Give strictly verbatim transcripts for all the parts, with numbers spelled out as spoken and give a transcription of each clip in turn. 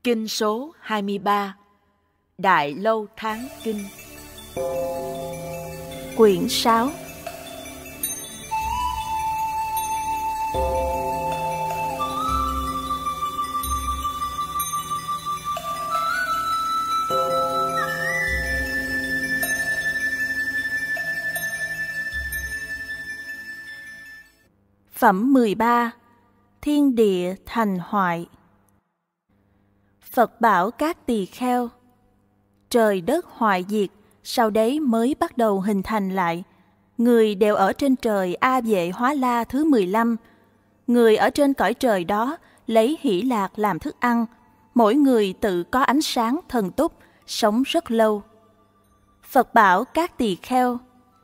Kinh số hai mươi ba. Đại Lâu Tháng Kinh. Quyển sáu. Phẩm mười ba. Thiên địa thành hoại. Phật bảo các tỳ kheo: trời đất hoại diệt, sau đấy mới bắt đầu hình thành lại. Người đều ở trên trời A Vệ Hóa La thứ mười lăm. Người ở trên cõi trời đó lấy hỷ lạc làm thức ăn. Mỗi người tự có ánh sáng thần túc, sống rất lâu. Phật bảo các tỳ kheo: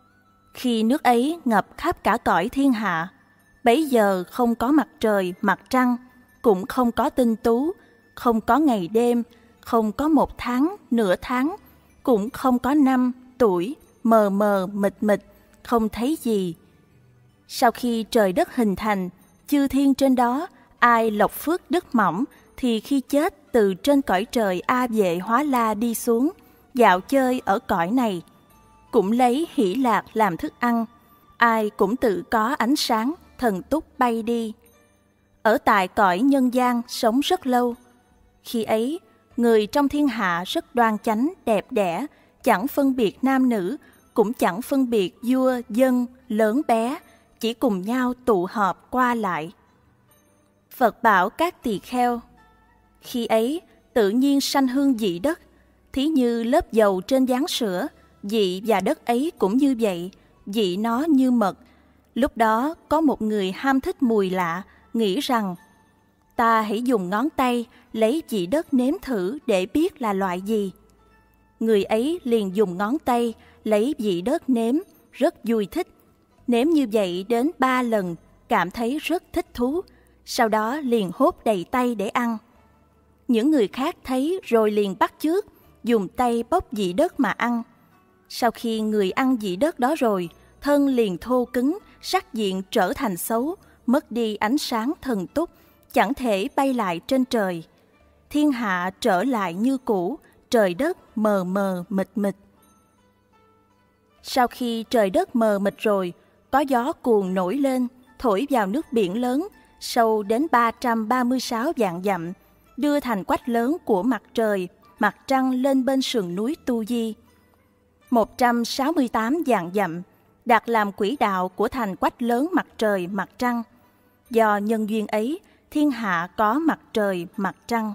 khi nước ấy ngập khắp cả cõi thiên hạ, bấy giờ không có mặt trời, mặt trăng, cũng không có tinh tú, không có ngày đêm, không có một tháng, nửa tháng, cũng không có năm, tuổi, mờ mờ, mịt mịt, không thấy gì. Sau khi trời đất hình thành, chư thiên trên đó, ai lộc phước đức mỏng, thì khi chết từ trên cõi trời A Vệ Hóa La đi xuống, dạo chơi ở cõi này, cũng lấy hỷ lạc làm thức ăn. Ai cũng tự có ánh sáng, thần túc bay đi. Ở tại cõi nhân gian sống rất lâu. Khi ấy, người trong thiên hạ rất đoan chánh, đẹp đẽ, chẳng phân biệt nam nữ, cũng chẳng phân biệt vua, dân, lớn bé, chỉ cùng nhau tụ họp qua lại. Phật bảo các tỳ kheo: khi ấy, tự nhiên sanh hương vị đất, thí như lớp dầu trên gián sữa, vị và đất ấy cũng như vậy, vị nó như mật. Lúc đó có một người ham thích mùi lạ, nghĩ rằng ta hãy dùng ngón tay lấy vị đất nếm thử để biết là loại gì. Người ấy liền dùng ngón tay lấy vị đất nếm, rất vui thích. Nếm như vậy đến ba lần, cảm thấy rất thích thú, sau đó liền hốt đầy tay để ăn. Những người khác thấy rồi liền bắt chước, dùng tay bóc vị đất mà ăn. Sau khi người ăn vị đất đó rồi, thân liền thô cứng, sắc diện trở thành xấu, mất đi ánh sáng thần túc, chẳng thể bay lại trên trời. Thiên hạ trở lại như cũ, trời đất mờ mờ mịt mịt. Sau khi trời đất mờ mịt rồi, có gió cuồng nổi lên, thổi vào nước biển lớn, sâu đến ba trăm ba mươi sáu vạn dặm, đưa thành quách lớn của mặt trời, mặt trăng lên bên sườn núi Tu Di. một trăm sáu mươi tám vạn dặm, đặt làm quỹ đạo của thành quách lớn mặt trời, mặt trăng. Do nhân duyên ấy, thiên hạ có mặt trời, mặt trăng.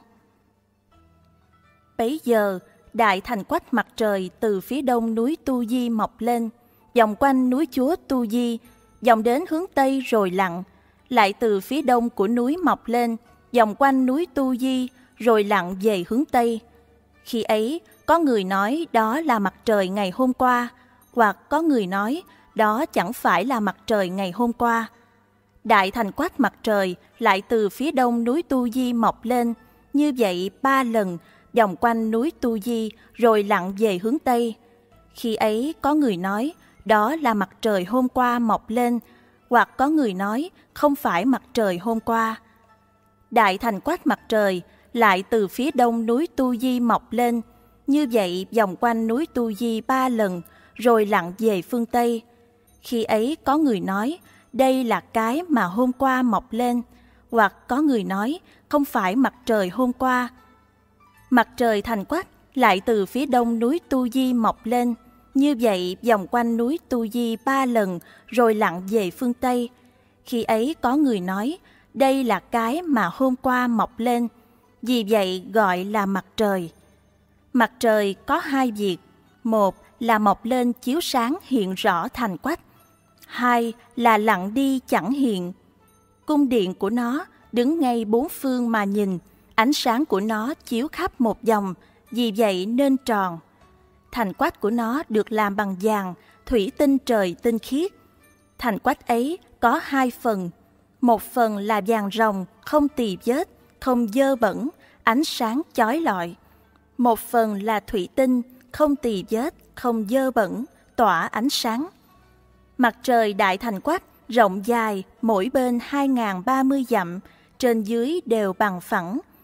Bấy giờ, đại thành quách mặt trời từ phía đông núi Tu Di mọc lên, vòng quanh núi chúa Tu Di, vòng đến hướng tây rồi lặn, lại từ phía đông của núi mọc lên, vòng quanh núi Tu Di, rồi lặn về hướng tây. Khi ấy, có người nói đó là mặt trời ngày hôm qua, hoặc có người nói đó chẳng phải là mặt trời ngày hôm qua. Đại thành quách mặt trời lại từ phía đông núi Tu Di mọc lên, như vậy ba lần, vòng quanh núi Tu Di, rồi lặn về hướng tây. Khi ấy có người nói đó là mặt trời hôm qua mọc lên, hoặc có người nói không phải mặt trời hôm qua. Đại thành quách mặt trời lại từ phía đông núi Tu Di mọc lên, như vậy vòng quanh núi Tu Di ba lần, rồi lặn về phương Tây. Khi ấy có người nói đây là cái mà hôm qua mọc lên, hoặc có người nói không phải mặt trời hôm qua. Mặt trời thành quách lại từ phía đông núi Tu Di mọc lên, như vậy vòng quanh núi Tu Di ba lần, rồi lặn về phương Tây. Khi ấy có người nói đây là cái mà hôm qua mọc lên, vì vậy gọi là mặt trời. Mặt trời có hai việc: một là mọc lên chiếu sáng hiện rõ thành quách, hai là lặn đi chẳng hiện. Cung điện của nó đứng ngay bốn phương mà nhìn, ánh sáng của nó chiếu khắp một vòng, vì vậy nên tròn. Thành quách của nó được làm bằng vàng, thủy tinh trời tinh khiết. Thành quách ấy có hai phần: một phần là vàng ròng, không tì vết, không dơ bẩn, ánh sáng chói lọi. Một phần là thủy tinh, không tì vết, không dơ bẩn, tỏa ánh sáng. Mặt trời đại thành quách rộng dài, mỗi bên hai nghìn ba mươi dặm, trên dưới đều bằng phẳng.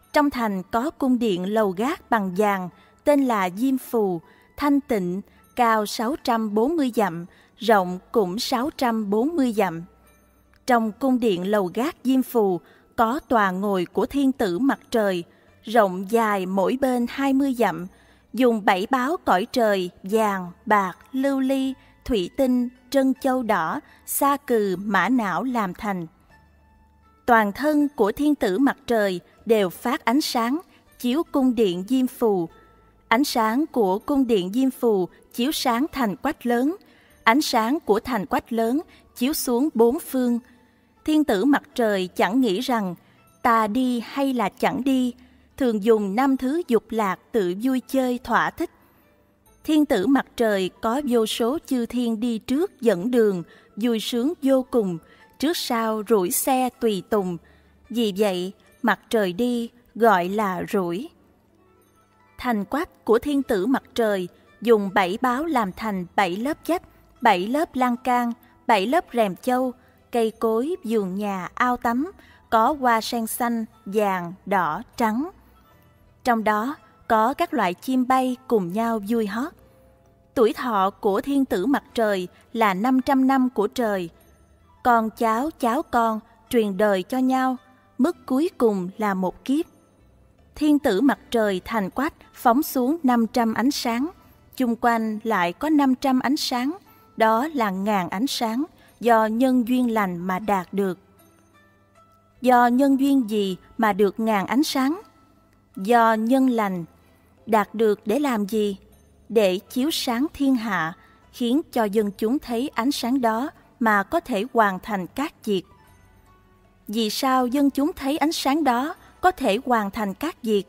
Trong thành có cung điện lầu gác bằng vàng, tên là Diêm Phù, thanh tịnh, cao sáu trăm bốn mươi dặm, rộng cũng sáu trăm bốn mươi dặm. Trong cung điện lầu gác Diêm Phù có tòa ngồi của thiên tử mặt trời, rộng dài mỗi bên hai mươi dặm, dùng bảy báo cõi trời vàng, bạc, lưu ly, thủy tinh, trân châu đỏ, sa cừ, mã não làm thành. Toàn thân của thiên tử mặt trời đều phát ánh sáng, chiếu cung điện Diêm Phù. Ánh sáng của cung điện Diêm Phù chiếu sáng thành quách lớn, ánh sáng của thành quách lớn chiếu xuống bốn phương. Thiên tử mặt trời chẳng nghĩ rằng ta đi hay là chẳng đi, thường dùng năm thứ dục lạc tự vui chơi thỏa thích. Thiên tử mặt trời có vô số chư thiên đi trước dẫn đường, vui sướng vô cùng, trước sau rủi xe tùy tùng. Vì vậy, mặt trời đi gọi là rủi. Thành quách của thiên tử mặt trời dùng bảy báo làm thành bảy lớp vách, bảy lớp lan can, bảy lớp rèm châu, cây cối, vườn nhà, ao tắm, có hoa sen xanh, vàng, đỏ, trắng. Trong đó có các loại chim bay cùng nhau vui hót. Tuổi thọ của thiên tử mặt trời là năm trăm năm của trời. Con cháu cháu con truyền đời cho nhau, mức cuối cùng là một kiếp. Thiên tử mặt trời thành quách phóng xuống năm trăm ánh sáng, chung quanh lại có năm trăm ánh sáng, đó là ngàn ánh sáng do nhân duyên lành mà đạt được. Do nhân duyên gì mà được ngàn ánh sáng? Do nhân lành. Đạt được để làm gì? Để chiếu sáng thiên hạ, khiến cho dân chúng thấy ánh sáng đó mà có thể hoàn thành các việc. Vì sao dân chúng thấy ánh sáng đó có thể hoàn thành các việc?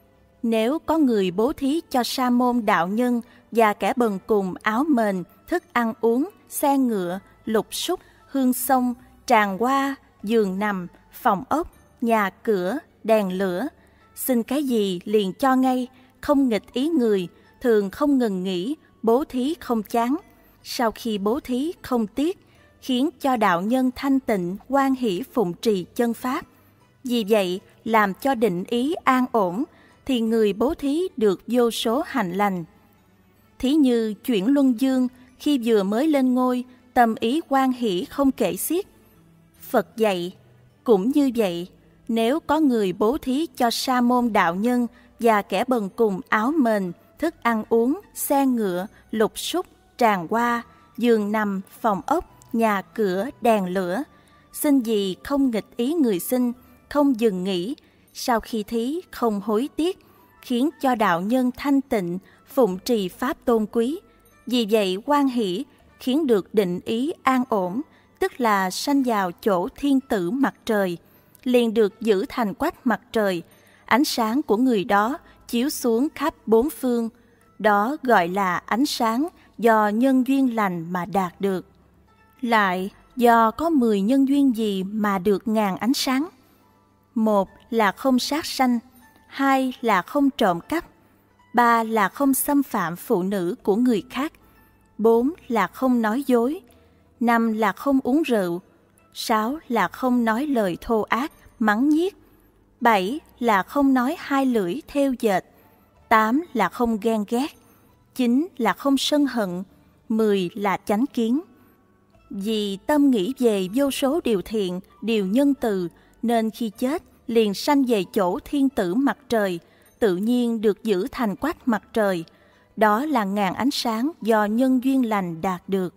Nếu có người bố thí cho sa môn đạo nhân và kẻ bần cùng áo mền, thức ăn uống, xe ngựa, lục súc, hương sông, tràng hoa, giường nằm, phòng ốc, nhà cửa, đèn lửa, xin cái gì liền cho ngay, không nghịch ý người, thường không ngừng nghỉ, bố thí không chán. Sau khi bố thí không tiếc, khiến cho đạo nhân thanh tịnh, hoan hỷ phụng trì chân pháp. Vì vậy, làm cho định ý an ổn, thì người bố thí được vô số hạnh lành. Thí như chuyển luân dương, khi vừa mới lên ngôi, tâm ý hoan hỷ không kể xiết. Phật dạy, cũng như vậy, nếu có người bố thí cho sa môn đạo nhân và kẻ bần cùng áo mền, thức ăn uống, xe ngựa, lục súc, tràng hoa, giường nằm, phòng ốc, nhà cửa, đèn lửa, xin gì không nghịch ý người xin, không dừng nghỉ, sau khi thí không hối tiếc, khiến cho đạo nhân thanh tịnh, phụng trì pháp tôn quý. Vì vậy hoan hỷ, khiến được định ý an ổn, tức là sanh vào chỗ thiên tử mặt trời, liền được giữ thành quách mặt trời, ánh sáng của người đó chiếu xuống khắp bốn phương. Đó gọi là ánh sáng do nhân duyên lành mà đạt được. Lại, do có mười nhân duyên gì mà được ngàn ánh sáng? Một là không sát sanh, hai là không trộm cắp, ba là không xâm phạm phụ nữ của người khác, bốn là không nói dối, năm là không uống rượu, sáu là không nói lời thô ác, mắng nhiếc, bảy là không nói hai lưỡi thêu dệt, tám là không ghen ghét, chín là không sân hận, mười là chánh kiến. Vì tâm nghĩ về vô số điều thiện, điều nhân từ, nên khi chết liền sanh về chỗ thiên tử mặt trời, tự nhiên được giữ thành quách mặt trời. Đó là ngàn ánh sáng do nhân duyên lành đạt được.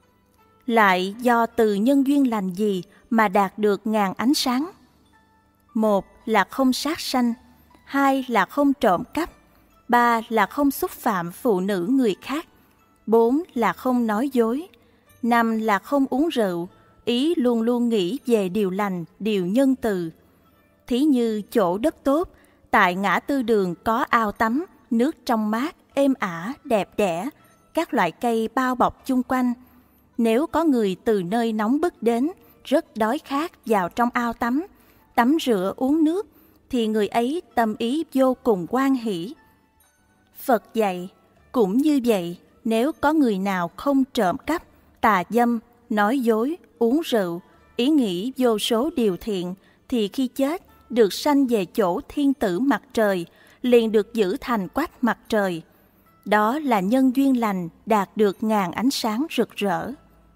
Lại do từ nhân duyên lành gì mà đạt được ngàn ánh sáng? Một là không sát sanh, hai là không trộm cắp, ba là không xúc phạm phụ nữ người khác, bốn là không nói dối, năm là không uống rượu, ý luôn luôn nghĩ về điều lành, điều nhân từ. Thí như chỗ đất tốt, tại ngã tư đường có ao tắm, nước trong mát, êm ả, đẹp đẽ, các loại cây bao bọc chung quanh. Nếu có người từ nơi nóng bức đến, rất đói khát vào trong ao tắm, tắm rửa uống nước, thì người ấy tâm ý vô cùng hoan hỷ. Phật dạy, cũng như vậy, nếu có người nào không trộm cắp, tà dâm, nói dối, uống rượu, ý nghĩ vô số điều thiện, thì khi chết được sanh về chỗ thiên tử mặt trời, liền được giữ thành quách mặt trời. Đó là nhân duyên lành đạt được ngàn ánh sáng rực rỡ.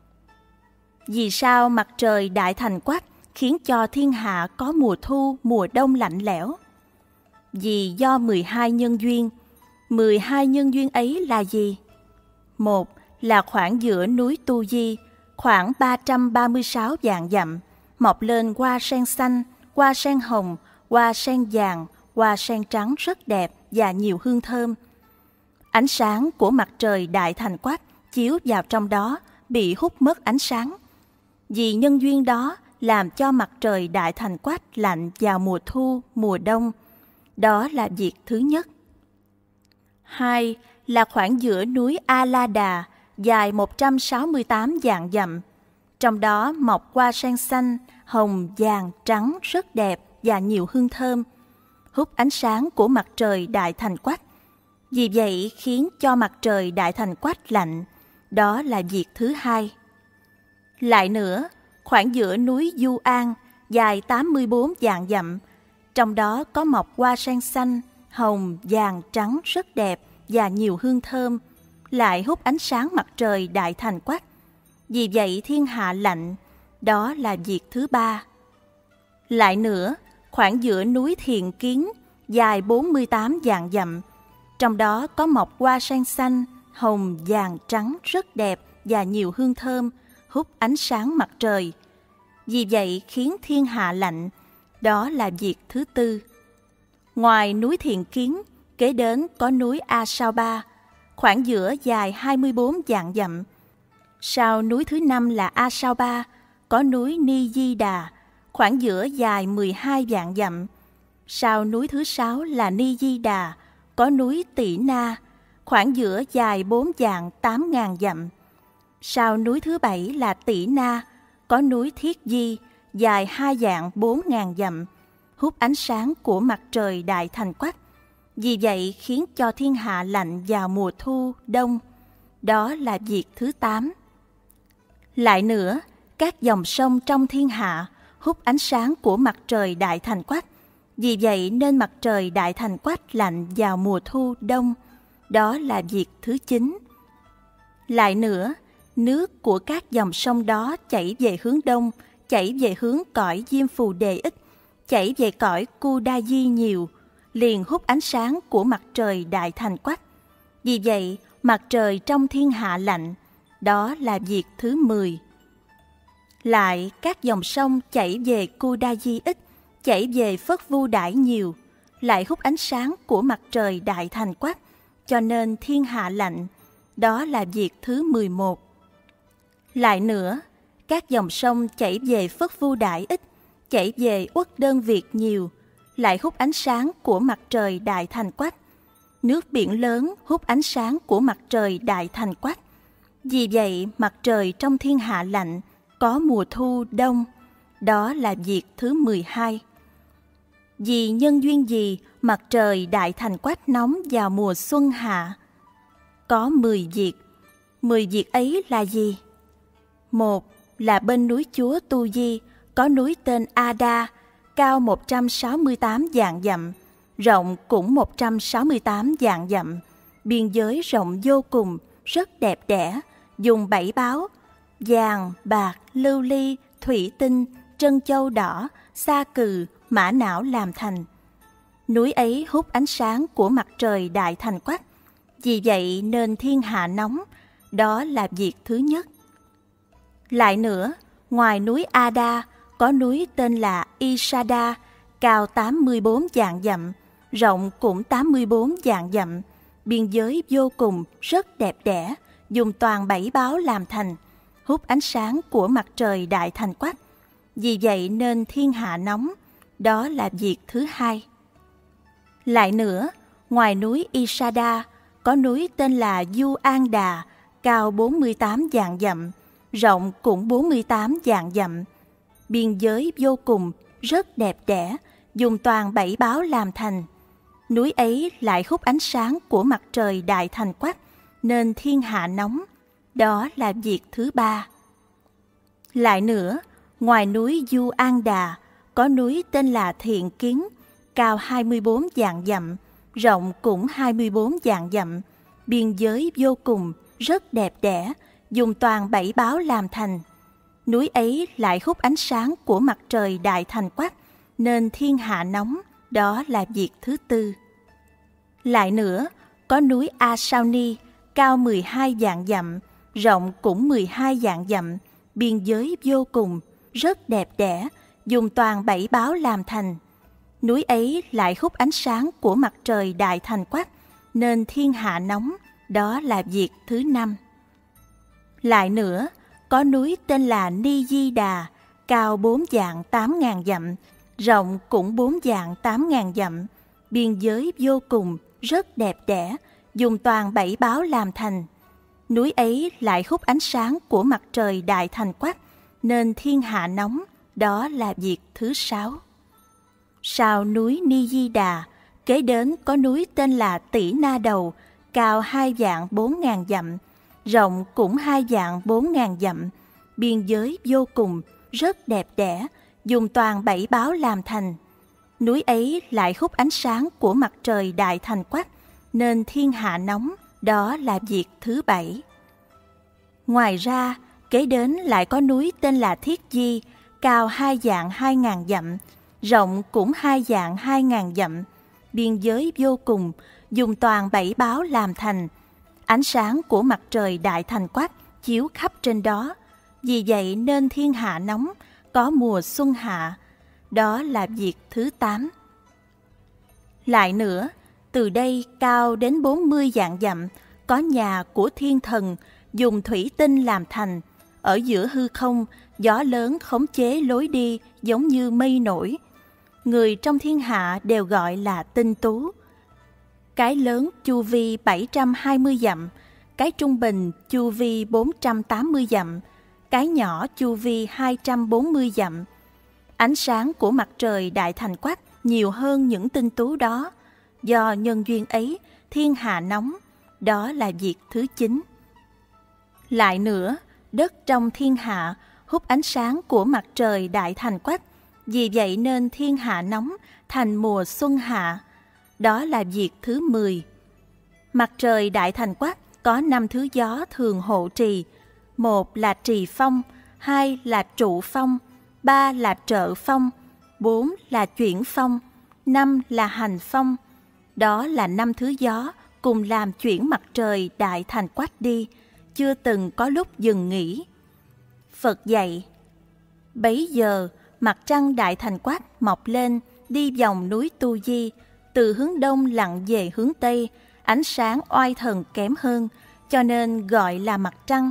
Vì sao mặt trời đại thành quách khiến cho thiên hạ có mùa thu, mùa đông lạnh lẽo? Vì do mười hai nhân duyên. mười hai nhân duyên ấy là gì? Một là khoảng giữa núi Tu Di, khoảng ba trăm ba mươi sáu vạn dặm, mọc lên hoa sen xanh, hoa sen hồng, hoa sen vàng, hoa sen trắng rất đẹp và nhiều hương thơm. Ánh sáng của mặt trời đại thành quách chiếu vào trong đó bị hút mất ánh sáng. Vì nhân duyên đó làm cho mặt trời đại thành quách lạnh vào mùa thu, mùa đông. Đó là việc thứ nhất. Hai là khoảng giữa núi A La Đà, dài một trăm sáu mươi tám vạn dặm. Trong đó mọc hoa sen xanh, hồng, vàng, trắng rất đẹp và nhiều hương thơm, hút ánh sáng của mặt trời đại thành quách. Vì vậy khiến cho mặt trời đại thành quách lạnh. Đó là việc thứ hai. Lại nữa, khoảng giữa núi Du An, dài tám mươi bốn vạn dặm, trong đó có mọc hoa sen xanh, hồng, vàng, trắng rất đẹp và nhiều hương thơm, lại hút ánh sáng mặt trời đại thành quách. Vì vậy thiên hạ lạnh. Đó là việc thứ ba. Lại nữa, khoảng giữa núi Thiền Kiến, dài bốn mươi tám vạn dặm, trong đó có mọc hoa sen xanh, hồng, vàng, trắng rất đẹp và nhiều hương thơm, hút ánh sáng mặt trời. Vì vậy khiến thiên hạ lạnh. Đó là việc thứ tư. Ngoài núi Thiền Kiến, kế đến có núi A Sao Ba, khoảng giữa dài hai mươi bốn vạn dặm. Sau núi thứ năm là A Sao Ba, có núi Ni Di Đà, khoảng giữa dài mười hai vạn dặm. Sau núi thứ sáu là Ni Di Đà, có núi Tỷ Na, khoảng giữa dài bốn vạn tám ngàn dặm. Sau núi thứ bảy là Tỷ Na, có núi Thiết Di, dài hai vạn bốn ngàn dặm, hút ánh sáng của mặt trời đại thành quách. Vì vậy khiến cho thiên hạ lạnh vào mùa thu, đông. Đó là việc thứ tám. Lại nữa, các dòng sông trong thiên hạ hút ánh sáng của mặt trời đại thành quách. Vì vậy nên mặt trời đại thành quách lạnh vào mùa thu, đông. Đó là việc thứ chín. Lại nữa, nước của các dòng sông đó chảy về hướng đông, chảy về hướng cõi Diêm Phù Đề ít, chảy về cõi Cu Đa Di nhiều, liền hút ánh sáng của mặt trời đại thành quách. Vì vậy, mặt trời trong thiên hạ lạnh. Đó là việc thứ mười. Lại, các dòng sông chảy về Cu Đa Di ít, chảy về Phất Vu Đãi nhiều, lại hút ánh sáng của mặt trời đại thành quách, cho nên thiên hạ lạnh. Đó là việc thứ mười một. Lại nữa, các dòng sông chảy về Phất Vu Đãi ít, chảy về Uất Đơn Việt nhiều, lại hút ánh sáng của mặt trời đại thành quách. Nước biển lớn hút ánh sáng của mặt trời đại thành quách. Vì vậy mặt trời trong thiên hạ lạnh, có mùa thu, đông. Đó là việc thứ mười hai. Vì nhân duyên gì mặt trời đại thành quách nóng vào mùa xuân hạ? Có mười việc. Mười việc ấy là gì? Một là bên núi Chúa Tu Di có núi tên A Đa, cao một trăm sáu mươi tám vạn dặm, rộng cũng một trăm sáu mươi tám vạn dặm, biên giới rộng vô cùng, rất đẹp đẽ, dùng bảy báu, vàng, bạc, lưu ly, thủy tinh, trân châu đỏ, sa cừ, mã não làm thành. Núi ấy hút ánh sáng của mặt trời đại thành quách. Vì vậy nên thiên hạ nóng. Đó là việc thứ nhất. Lại nữa, ngoài núi A Đa, có núi tên là Isada, cao tám mươi bốn vạn dặm, rộng cũng tám mươi bốn vạn dặm, biên giới vô cùng, rất đẹp đẽ, dùng toàn bảy báu làm thành, hút ánh sáng của mặt trời đại thành quách. Vì vậy nên thiên hạ nóng. Đó là việc thứ hai. Lại nữa, ngoài núi Isada, có núi tên là Du An Đà, cao bốn mươi tám vạn dặm, rộng cũng bốn mươi tám vạn dặm, biên giới vô cùng, rất đẹp đẽ, dùng toàn bảy báu làm thành. Núi ấy lại hút ánh sáng của mặt trời đại thành quách, nên thiên hạ nóng. Đó là việc thứ ba. Lại nữa, ngoài núi Du An Đà, có núi tên là Thiện Kiến, cao hai mươi bốn vạn dặm, rộng cũng hai mươi bốn vạn dặm, biên giới vô cùng, rất đẹp đẽ, dùng toàn bảy báo làm thành. Núi ấy lại hút ánh sáng của mặt trời Đại Thành Quách, nên thiên hạ nóng, đó là việc thứ tư. Lại nữa, có núi A Sao Ni, cao mười hai vạn dặm, rộng cũng mười hai vạn dặm, biên giới vô cùng, rất đẹp đẽ, dùng toàn bảy báo làm thành. Núi ấy lại hút ánh sáng của mặt trời Đại Thành Quách, nên thiên hạ nóng, đó là việc thứ năm. Lại nữa, có núi tên là Ni Di Đà, cao bốn vạn tám ngàn dặm, rộng cũng bốn vạn tám ngàn dặm, biên giới vô cùng, rất đẹp đẽ, dùng toàn bảy báo làm thành. Núi ấy lại hút ánh sáng của mặt trời Đại Thành Quách, nên thiên hạ nóng, đó là việc thứ sáu. Sau núi Ni Di Đà, kế đến có núi tên là Tỷ Na Đầu, cao hai vạn bốn ngàn dặm, rộng cũng hai vạn bốn ngàn dặm, biên giới vô cùng, rất đẹp đẽ, dùng toàn bảy báo làm thành. Núi ấy lại hút ánh sáng của mặt trời Đại Thành Quách, nên thiên hạ nóng, đó là việc thứ bảy. Ngoài ra, kế đến lại có núi tên là Thiết Di, cao hai vạn hai ngàn dặm, rộng cũng hai vạn hai ngàn dặm, biên giới vô cùng, dùng toàn bảy báo làm thành. Ánh sáng của mặt trời Đại Thành Quách chiếu khắp trên đó, vì vậy nên thiên hạ nóng, có mùa xuân hạ, đó là việc thứ tám. Lại nữa, từ đây cao đến bốn mươi vạn dặm, có nhà của thiên thần, dùng thủy tinh làm thành, ở giữa hư không, gió lớn khống chế lối đi giống như mây nổi. Người trong thiên hạ đều gọi là tinh tú. Cái lớn chu vi bảy trăm hai mươi dặm, cái trung bình chu vi bốn trăm tám mươi dặm, cái nhỏ chu vi hai trăm bốn mươi dặm. Ánh sáng của mặt trời Đại Thành Quách nhiều hơn những tinh tú đó. Do nhân duyên ấy, thiên hạ nóng, đó là việc thứ chín. Lại nữa, đất trong thiên hạ hút ánh sáng của mặt trời Đại Thành Quách, vì vậy nên thiên hạ nóng thành mùa xuân hạ, đó là việc thứ mười. Mặt trời Đại Thành Quách có năm thứ gió thường hộ trì. Một là trì phong, hai là trụ phong, ba là trợ phong, bốn là chuyển phong, năm là hành phong. Đó là năm thứ gió cùng làm chuyển mặt trời Đại Thành Quách đi, chưa từng có lúc dừng nghỉ. Phật dạy, bấy giờ mặt trăng Đại Thành Quách mọc lên, đi vòng núi Tu Di, từ hướng đông lặn về hướng tây, ánh sáng oai thần kém hơn, cho nên gọi là mặt trăng.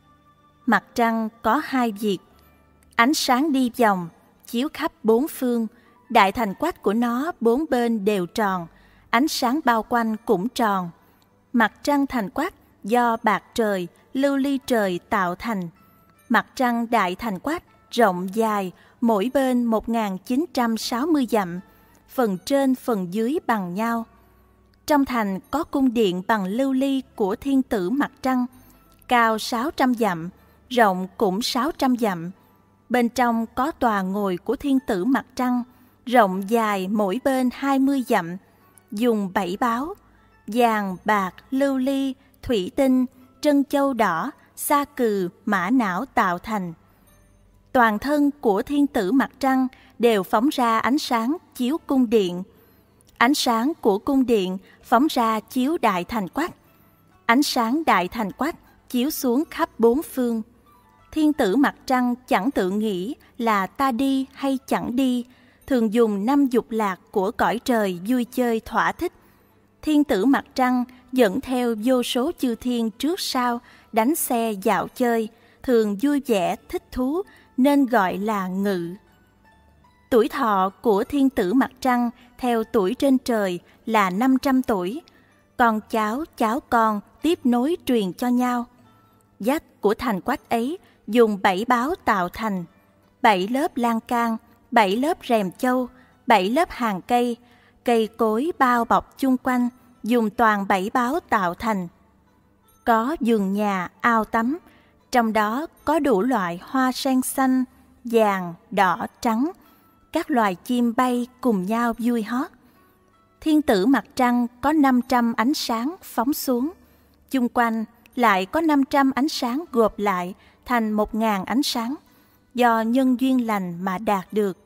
Mặt trăng có hai việc: ánh sáng đi vòng, chiếu khắp bốn phương, Đại Thành Quách của nó bốn bên đều tròn, ánh sáng bao quanh cũng tròn. Mặt trăng Thành Quách do bạc trời, lưu ly trời tạo thành. Mặt trăng Đại Thành Quách rộng dài, mỗi bên một nghìn chín trăm sáu mươi dặm, phần trên phần dưới bằng nhau. Trong thành có cung điện bằng lưu ly của thiên tử mặt trăng, cao sáu trăm dặm, rộng cũng sáu trăm dặm. Bên trong có tòa ngồi của thiên tử mặt trăng, rộng dài mỗi bên hai mươi dặm, dùng bảy báo, vàng, bạc, lưu ly, thủy tinh, trân châu đỏ, sa cừ, mã não tạo thành. Toàn thân của thiên tử mặt trăng đều phóng ra ánh sáng chiếu cung điện. Ánh sáng của cung điện phóng ra chiếu Đại Thành Quách. Ánh sáng Đại Thành Quách chiếu xuống khắp bốn phương. Thiên tử mặt trăng chẳng tự nghĩ là ta đi hay chẳng đi, thường dùng năm dục lạc của cõi trời vui chơi thỏa thích. Thiên tử mặt trăng dẫn theo vô số chư thiên trước sau, đánh xe dạo chơi, thường vui vẻ thích thú, nên gọi là ngự. Tuổi thọ của thiên tử mặt trăng theo tuổi trên trời là năm trăm tuổi, con cháu cháu con tiếp nối truyền cho nhau. Dách của thành quách ấy dùng bảy báo tạo thành: bảy lớp lan can, bảy lớp rèm châu, bảy lớp hàng cây, cây cối bao bọc chung quanh, dùng toàn bảy báo tạo thành. Có vườn nhà, ao tắm, trong đó có đủ loại hoa sen xanh, vàng, đỏ, trắng, các loài chim bay cùng nhau vui hót. Thiên tử mặt trăng có năm trăm ánh sáng phóng xuống, chung quanh lại có năm trăm ánh sáng gộp lại thành một ngàn ánh sáng, do nhân duyên lành mà đạt được.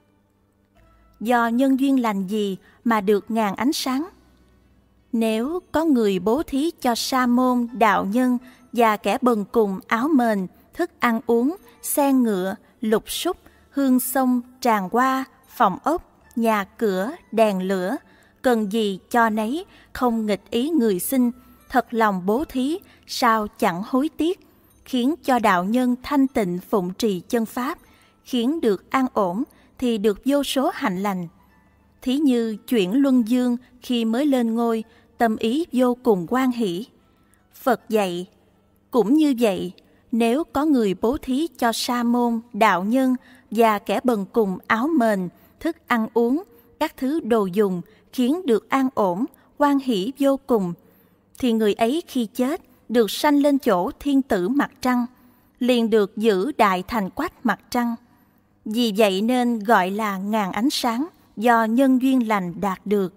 Do nhân duyên lành gì mà được ngàn ánh sáng? Nếu có người bố thí cho sa môn, đạo nhân và kẻ bần cùng áo mền, thức ăn uống, xe ngựa, lục súc, hương sông, tràng hoa, phòng ốc, nhà cửa, đèn lửa, cần gì cho nấy, không nghịch ý người xin, thật lòng bố thí, sao chẳng hối tiếc, khiến cho đạo nhân thanh tịnh phụng trì chân pháp, khiến được an ổn thì được vô số hạnh lành. Thí như chuyển luân dương khi mới lên ngôi, tâm ý vô cùng hoan hỷ. Phật dạy, cũng như vậy, nếu có người bố thí cho sa môn, đạo nhân và kẻ bần cùng áo mền, thức ăn uống, các thứ đồ dùng, khiến được an ổn, hoan hỷ vô cùng, thì người ấy khi chết được sanh lên chỗ thiên tử mặt trăng, liền được giữ đại thành quách mặt trăng. Vì vậy nên gọi là ngàn ánh sáng, do nhân duyên lành đạt được.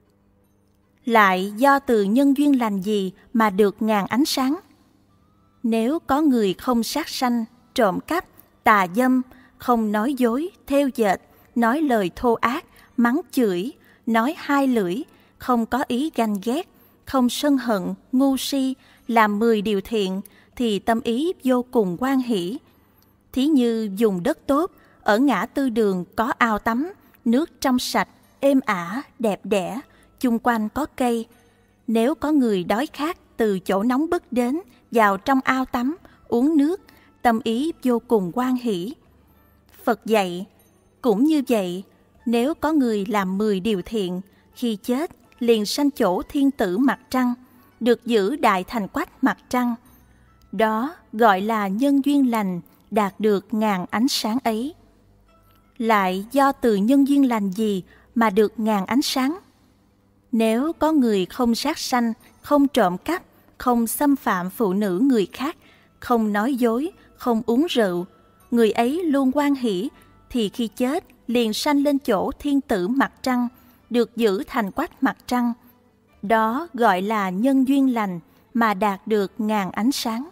Lại do từ nhân duyên lành gì mà được ngàn ánh sáng? Nếu có người không sát sanh, trộm cắp, tà dâm, không nói dối, thêu dệt, nói lời thô ác, mắng chửi, nói hai lưỡi, không có ý ganh ghét, không sân hận, ngu si, làm mười điều thiện, thì tâm ý vô cùng hoan hỷ. Thí như dùng đất tốt, ở ngã tư đường có ao tắm, nước trong sạch, êm ả, đẹp đẽ, chung quanh có cây. Nếu có người đói khát từ chỗ nóng bức đến, vào trong ao tắm, uống nước, tâm ý vô cùng hoan hỷ. Phật dạy, cũng như vậy, nếu có người làm mười điều thiện, khi chết liền sanh chỗ thiên tử mặt trăng, được giữ đại thành quách mặt trăng. Đó gọi là nhân duyên lành, đạt được ngàn ánh sáng ấy. Lại do từ nhân duyên lành gì mà được ngàn ánh sáng? Nếu có người không sát sanh, không trộm cắp, không xâm phạm phụ nữ người khác, không nói dối, không uống rượu, người ấy luôn hoan hỷ, thì khi chết liền sanh lên chỗ thiên tử mặt trăng, được giữ thành quách mặt trăng. Đó gọi là nhân duyên lành mà đạt được ngàn ánh sáng.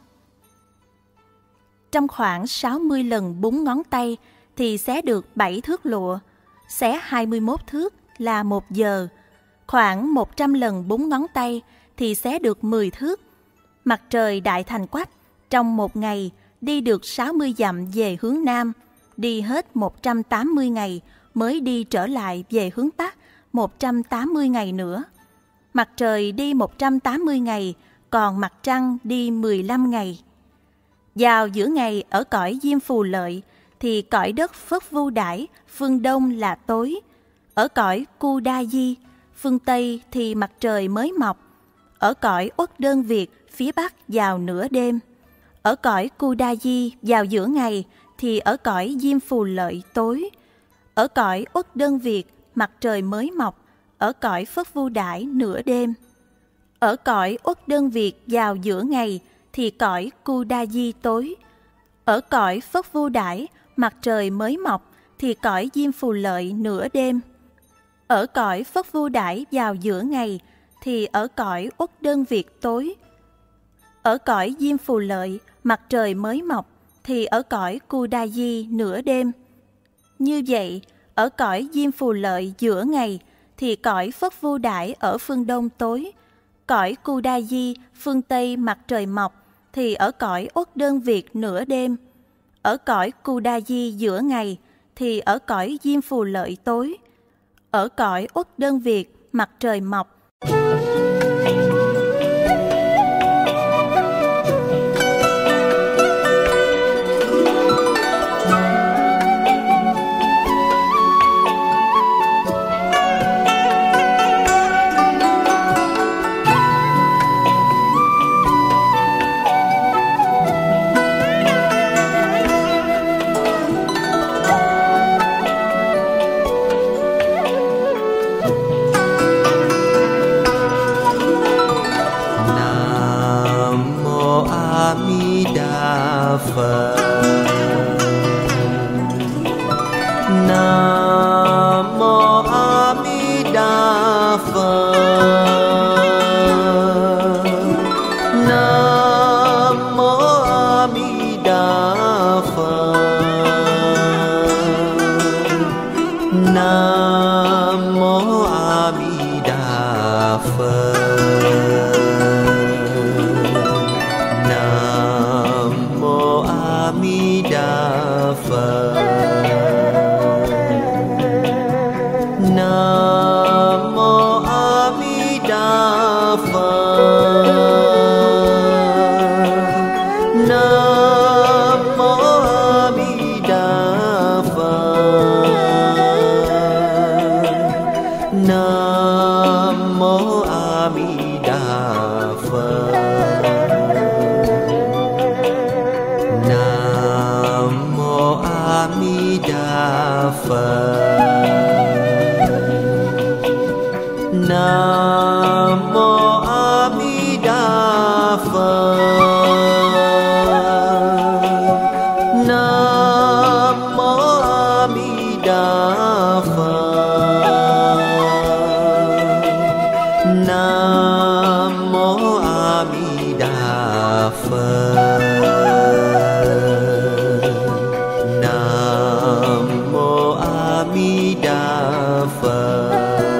Trong khoảng sáu mươi lần búng ngón tay thì xé được bảy thước lụa, xé hai mươi mốt thước là một giờ. Khoảng một trăm lần búng ngón tay thì xé được mười thước. Mặt trời đại thành quách trong một ngày đi được sáu mươi dặm về hướng Nam, đi hết một trăm tám mươi ngày mới đi trở lại về hướng Bắc một trăm tám mươi ngày nữa. Mặt trời đi một trăm tám mươi ngày, còn mặt trăng đi mười lăm ngày. Vào giữa ngày ở cõi Diêm Phù Lợi thì cõi đất Phất Vu Đãi, phương Đông là tối. Ở cõi Cu Đa Di, phương Tây thì mặt trời mới mọc. Ở cõi Uất Đơn Việt, phía Bắc vào nửa đêm. Ở cõi Cu Đa Di vào giữa ngày thì ở cõi Diêm Phù Lợi tối. Ở cõi Uất Đơn Việt mặt trời mới mọc. Ở cõi Phất Vu Đãi nửa đêm. Ở cõi Uất Đơn Việt vào giữa ngày thì cõi Cu Đa Di tối. Ở cõi Phất Vu Đãi mặt trời mới mọc thì cõi Diêm Phù Lợi nửa đêm. Ở cõi Phất Vu Đãi vào giữa ngày thì ở cõi Uất Đơn Việt tối. Ở cõi Diêm Phù Lợi mặt trời mới mọc thì ở cõi Cu Đa Di nửa đêm. Như vậy, ở cõi Diêm Phù Lợi giữa ngày thì cõi Phất Vu Đãi ở phương Đông tối. Cõi Cu Đa Di phương Tây mặt trời mọc thì ở cõi Uất Đơn Việt nửa đêm. Ở cõi Cu Đa Di giữa ngày thì ở cõi Diêm Phù Lợi tối. Ở cõi Uất Đơn Việt mặt trời mọc. Nam mô A Di Đà Phật. Nam mô A Di Đà Phật. Nam mô A Di Đà Phật. Nam mô A Di Đà Phật. Nam mô A Di Đà Phật. Nam mô A Di Đà Phật. Nam mô A Di Đà Phật. Nam mô A Di Đà Phật. Nam mô A Di Đà Phật. Nam mô A Di Đà Phật.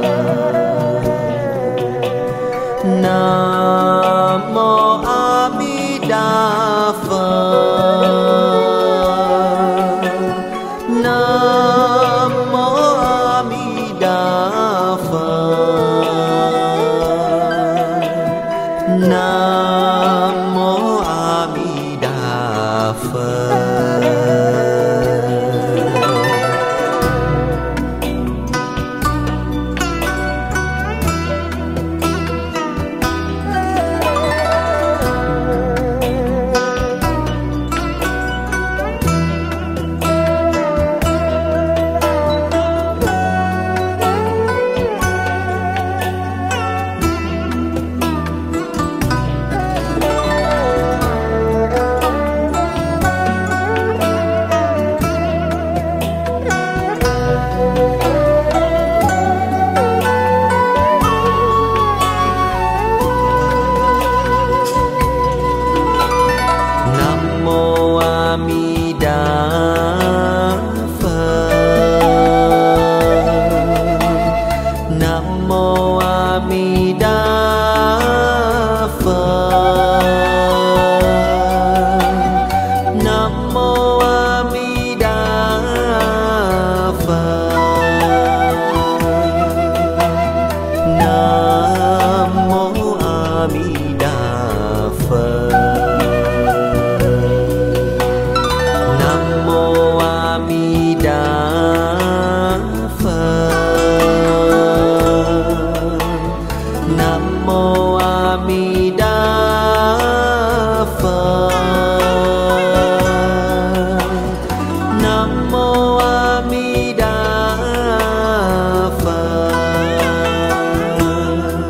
Nam mô A Di Đà Phật. Nam mô A Di Đà Phật. Nam mô A Di Đà Phật.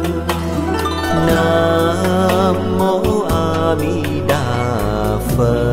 Phật.